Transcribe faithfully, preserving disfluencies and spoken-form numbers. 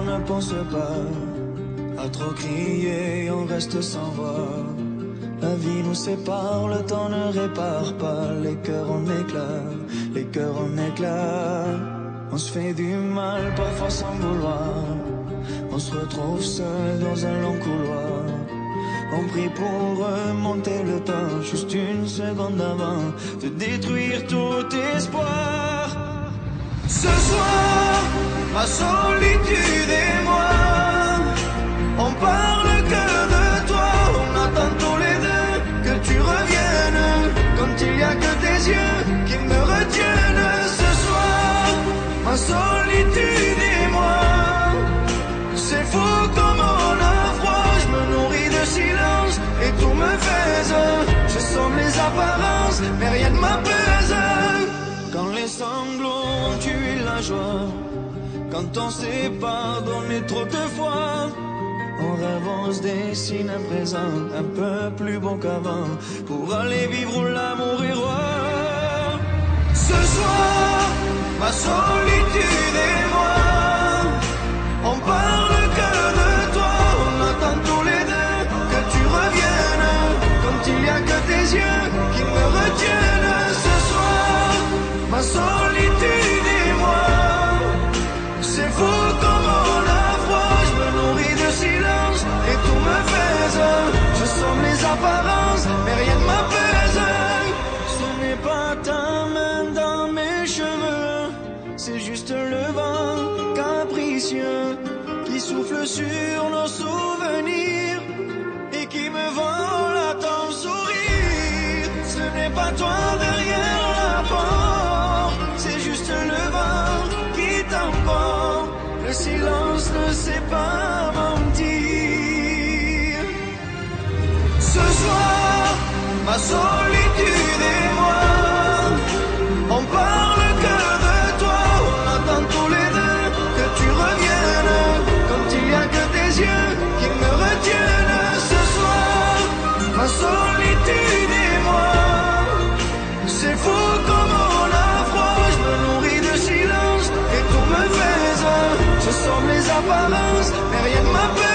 on ne pense pas. À trop crier, on reste sans voix. La vie nous sépare, le temps ne répare pas. Les cœurs en éclat, les cœurs en éclat. On se fait du mal, parfois sans vouloir. On se retrouve seul dans un long couloir. On prie pour remonter le temps, juste une seconde avant de détruire tout espoir. Ce soir, ma solitude et moi, on parle que de toi. On attend tous les deux que tu reviennes, quand il y a que tes yeux qui me retiennent. Ce soir, ma solitude et moi, c'est fou comme on a froid. Je me nourris de silence et tout me pèse. Je somme les apparences, mais rien ne m'apaise. Quand les sanglots ont tué la joie, quand on sépare, donné trop de fois, on rêve, on se dessine un présent un peu plus bon qu'avant, pour aller vivre où l'amour est roi. Ce soir, ma solitude et moi, on parle que de toi. On attend tous les deux que tu reviennes, quand il y a que tes yeux qui me retiennent. Ce soir, ma solitude et moi, c'est fou comme on a froid. Je me nourris de silence et tout me pèse. Je somme les apparences, mais rien ne m'apaise. Ce n'est pas ta main dans mes cheveux, c'est juste le vent capricieux qui souffle sur nos souvenirs et qui me vole à ton sourire. Ce n'est pas toi derrière la porte, c'est juste le vent qui t'emporte. Le silence ne sait pas mentir. Ce soir, ma solitude et moi, on parle que de toi. On attend tous les deux que tu reviennes, quand il y a que tes yeux qui me retiennent. Ce soir, ma solitude et moi, c'est fou comme on a froid. Je me nourris de silence et tout me pèse. Je somme les apparences, mais rien ne m'apaise.